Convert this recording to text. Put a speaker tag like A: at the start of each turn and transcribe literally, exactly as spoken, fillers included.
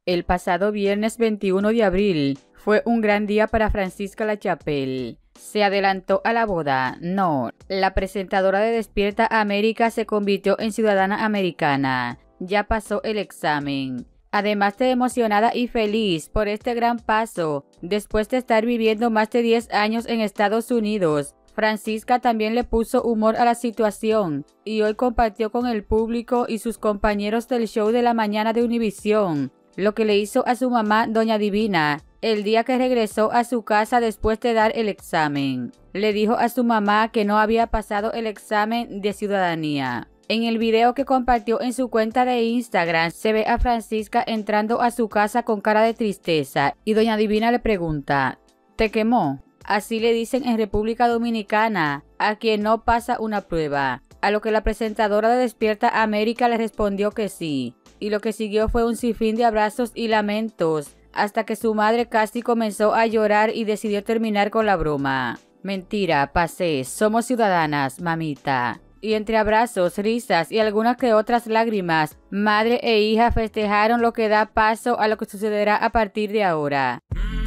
A: El pasado viernes veintiuno de abril fue un gran día para Francisca Lachapelle. ¿Se adelantó a la boda? No. La presentadora de Despierta América se convirtió en ciudadana americana. Ya pasó el examen. Además de emocionada y feliz por este gran paso, después de estar viviendo más de diez años en Estados Unidos, Francisca también le puso humor a la situación y hoy compartió con el público y sus compañeros del show de la mañana de Univisión lo que le hizo a su mamá, Doña Divina, el día que regresó a su casa después de dar el examen. Le dijo a su mamá que no había pasado el examen de ciudadanía. En el video que compartió en su cuenta de Instagram se ve a Francisca entrando a su casa con cara de tristeza y Doña Divina le pregunta, ¿te quemó? Así le dicen en República Dominicana a quien no pasa una prueba, a lo que la presentadora de Despierta América le respondió que sí. Y lo que siguió fue un sinfín de abrazos y lamentos, hasta que su madre casi comenzó a llorar y decidió terminar con la broma. Mentira, pasé, somos ciudadanas, mamita. Y entre abrazos, risas y algunas que otras lágrimas, madre e hija festejaron lo que da paso a lo que sucederá a partir de ahora.